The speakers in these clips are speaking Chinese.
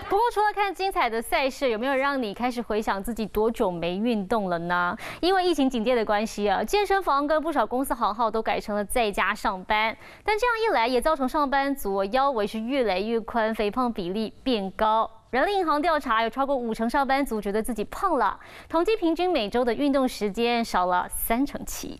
不过，除了看精彩的赛事，有没有让你开始回想自己多久没运动了呢？因为疫情警戒的关系啊，健身房跟不少公司行号都改成了在家上班。但这样一来，也造成上班族腰围是越来越宽，肥胖比例变高。人力银行调查，有超过50%上班族觉得自己胖了，统计平均每周的运动时间少了7%。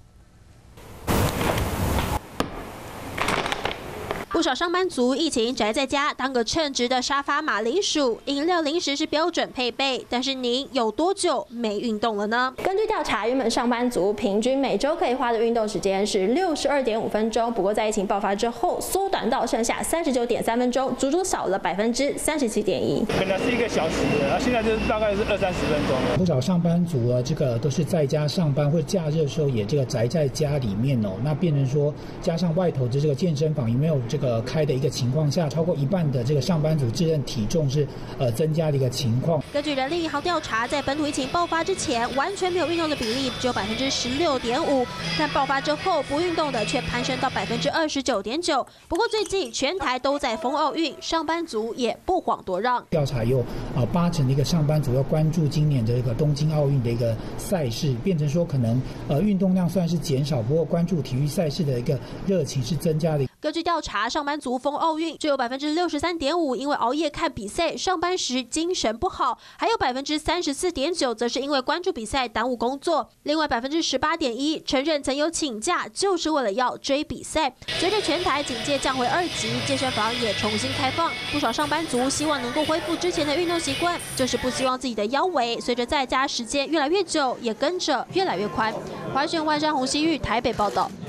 不少上班族疫情宅在家，当个称职的沙发马铃薯，饮料零食是标准配备。但是您有多久没运动了呢？ 根据调查，原本上班族平均每周可以花的运动时间是62.5分钟，不过在疫情爆发之后，缩短到剩下39.3分钟，足足少了37.1%。 本来是1个小时的，现在就是大概是20-30分钟了。 不少上班族这个都是在家上班，或假日的时候也这个宅在家里面哦。那变成说，加上外头的这个健身房有没有这个开的一个情况下，超过一半的这个上班族自认体重是增加的一个情况。 根据人力银行调查，在本土疫情爆发之前，完全没有运动的比例只有16.5%，但爆发之后不运动的却攀升到29.9%。不过最近全台都在封奥运，上班族也不遑多让。 调查有80%的一个上班族要关注今年的这个东京奥运的一个赛事，变成说可能运动量算是减少，不过关注体育赛事的一个热情是增加的。 根据调查，上班族封奥运就有63.5%因为熬夜看比赛，上班时精神不好，还有34.9%则是因为关注比赛耽误工作。另外18.1%承认曾有请假，就是为了要追比赛。随着全台警戒降回2级，健身房也重新开放，不少上班族希望能够恢复之前的运动习惯，就是不希望自己的腰围随着在家时间越来越久，也跟着越来越宽。华视万山洪熙玉台北报道。